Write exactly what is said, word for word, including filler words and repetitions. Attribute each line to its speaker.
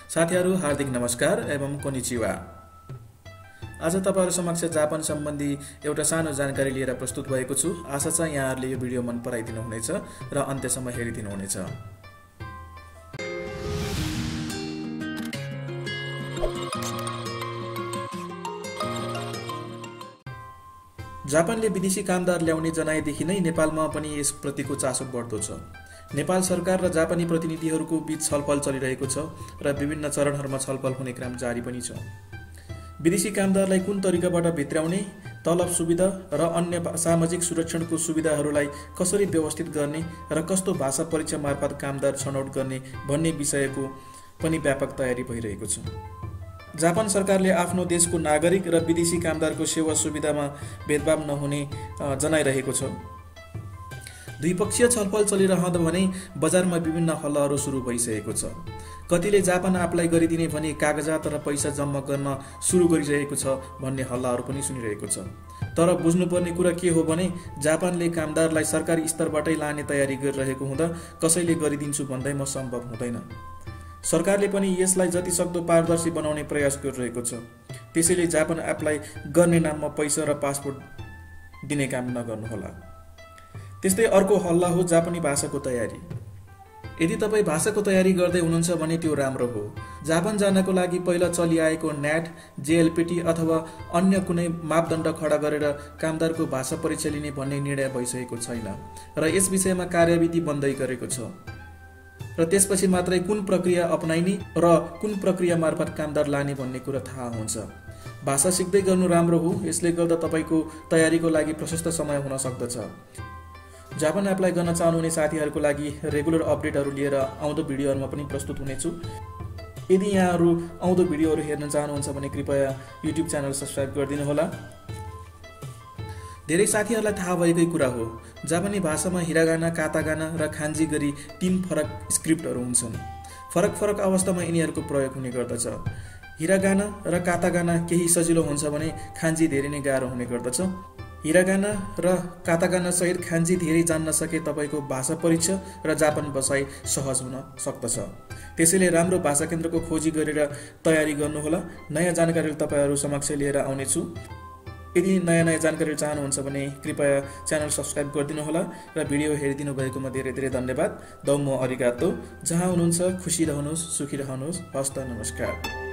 Speaker 1: साथीहरू हार्दिक नमस्कार एवं कोनिचिवा। आज तपाईहरु समक्ष जापान सम्बन्धी एउटा सानो जानकारी लिएर प्रस्तुत भएको छु। आशा छ यहाँहरुले यो भिडियो मन पराइदिनु हुनेछ र अन्त्यसम्म हेरिदिनु हुनेछ। जापानले विदेशी कामदार ल्याउने जनाएदेखि नै नेपालमा पनि यस प्रतिको चासो बढ्दो छ। नेपाल सरकार र जापानी प्रतिनिधिहरूको बीच छलफल चलिरहेको छ र विभिन्न चरणहरूमा छलफल हुने क्रम जारी पनि छ। विदेशी कामदारलाई कुन तरिकाबाट भित्र्याउने, तलब सुविधा र अन्य सामाजिक सुरक्षाको सुविधाहरूलाई कसरी व्यवस्थित गर्ने र कस्तो भाषा परीक्षा मार्फत कामदार छनौट गर्ने भन्ने विषयको पनि व्यापक तयारी भइरहेको छ। जापान सरकारले आफ्नो देशको नागरिक र विदेशी कामदारको सेवा सुविधामा भेदभाव नहुने जनाइरहेको छ। द्विपक्षीय छलफल चलिरहँदा भने बजारमा विभिन्न हल्लाहरू सुरु भइसकेको छ। कतिले जापान अप्लाई गरिदिने भने कागजात र पैसा जम्मा गर्न सुरु गरिरहेको छ भन्ने हल्लाहरू पनि सुनिरहेको छ। तर बुझ्नुपर्ने कुरा के हो भने जापानले कामदारलाई सरकारी स्तरबाटै लाने तयारी गरिरहेको हुँदा कसैले गरिदिन्छु भन्दैमा सम्भव हुँदैन। सरकारले पनि यसलाई जति सक्दो पारदर्शी बनाउने प्रयास गरिरहेको छ। त्यसैले जापान अप्लाई गर्ने नाममा पैसा र पासपोर्ट दिने काम नगर्नुहोला। त्यस्तै अर्को हल्ला हो जापानी भाषाको तयारी। यदि तपाईँ भाषाको तयारी गर्दै हुनुहुन्छ भने त्यो राम्रो हो। जापान जानको लागि पहिला चलिआएको न्याट, जेएलपीटी अथवा अन्य कुनै मापदण्ड खडा गरेर कामदारको भाषा परीक्षा लिने भन्ने निर्णय भइसकेको छैन र यस विषयमा कार्यविधि बन्दै गरेको छ र त्यसपछि मात्रै कुन प्रक्रिया अपनाइने र कुन प्रक्रिया मार्फत कामदार लाने भन्ने कुरा थाहा हुन्छ। भाषा सिक्दै गर्नु राम्रो हो। यसले गर्दा तपाईँको तयारीको लागि प्रशस्त समय हुन सक्दछ। जापान अप्लाई गर्न चाहनुहुने साथीहरूको लागि रेगुलर अपडेटहरू लिएर आउँदो भिडियोहरूमा पनि प्रस्तुत हुनेछु। यदि यहाँहरू आउँदो भिडियोहरू हेर्न चाहनुहुन्छ भने कृपया युट्युब च्यानल सब्स्क्राइब गरिदिनु होला। धेरै साथीहरूलाई थाहा भएकै कुरा हो, जापानी भाषामा हिरागाना, कातागाना र खान्जी गरी तीन फरक स्क्रिप्टहरू हुन्छन्। फरक फरक अवस्थामा यिनीहरूको प्रयोग हुने गर्दछ। हिरागाना र कातागाना केही सजिलो हुन्छ भने खान्जी धेरै नै गाह्रो हुने गर्दछ। हिरागाना र कातागाना सहित खान्जी धेरै जान्न सके तपाईँको भाषा परीक्षा र जापान बसाई सहज हुन सक्दछ। त्यसैले राम्रो भाषा केन्द्रको खोजी गरेर तयारी गर्नुहोला। नयाँ जानकारी तपाईँहरू समक्ष लिएर आउनेछु। यदि नयाँ नयाँ जानकारी चाहनुहुन्छ भने कृपया च्यानल सब्स्क्राइब गरिदिनु होला र भिडियो हेरिदिनु भएकोमा धेरै धेरै धन्यवाद। दौमो अरिगातो। जहाँ हुनुहुन्छ खुसी रहनुहोस्, सुखी रहनुहोस्। हस्त नमस्कार।